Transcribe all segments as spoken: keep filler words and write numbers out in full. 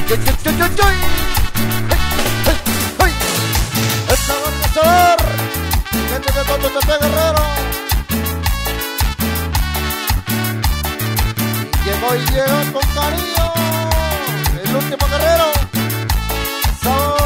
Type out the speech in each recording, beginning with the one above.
¡Chuy, chuy, chuy, chuy, chuy! ¡Hey, hey, hey! ¡El sabor, el sabor! ¡Gente de todo T P Guerrero! Y llegó y llegó con cariño el último guerrero. ¡Sabor!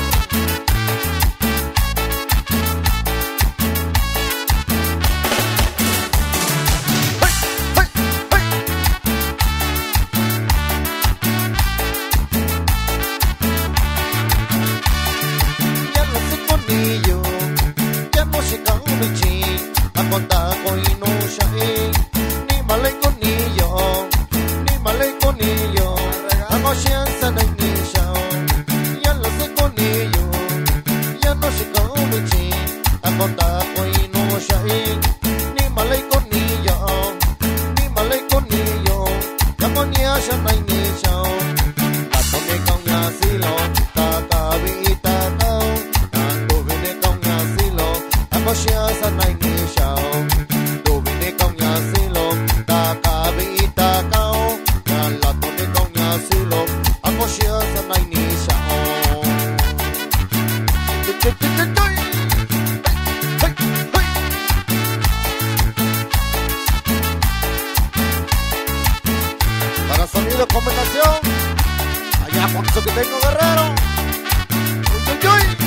Para sonido combinación, allá por eso que tengo guerrero. Uy, uy, uy.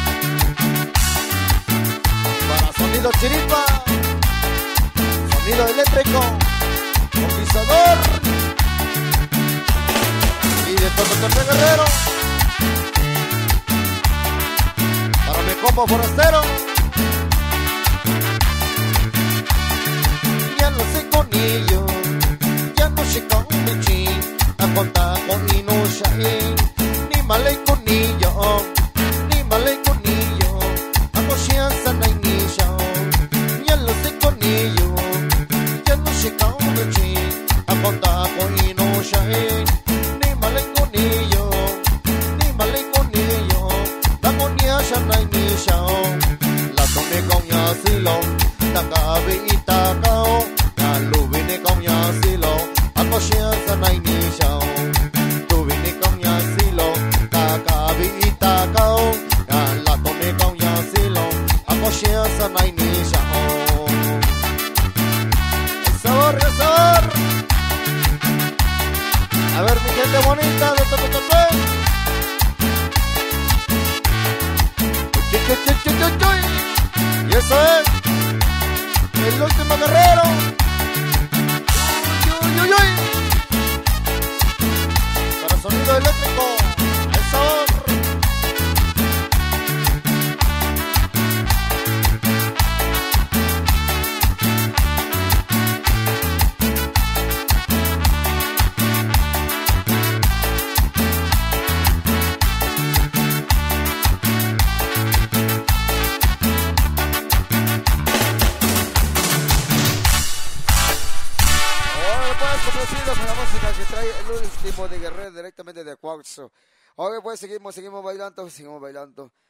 Para sonido chiripa, sonido eléctrico, con pisador y de todo T P Guerrero. Para mi combo forastero, ya no sé con ellos. A contar con Inushai, ni malay con niyo, ni malay con niyo, ako siya sa nainisyo, yan lo sé con niyo, yan lo sé con niyo, a contar con Inushai, ni malay con niyo, ni malay con niyo, ako niya sa nainisyo, lato ni kong yasilo, takabi itakao, kalubi ni kong yasilo, ako siya sa nainisyo. El sabor, el sabor. A ver, mi gente bonita de T P T P. Chuy, chuy, chuy, chuy, chuy, chuy. Y eso es el último guerrero. Uy, uy, uy, uy. Para sonido eléctrico, el sabor. Con la música que trae el último de Guerrero directamente de Cuauhxo. Ahora pues seguimos, seguimos bailando, seguimos bailando.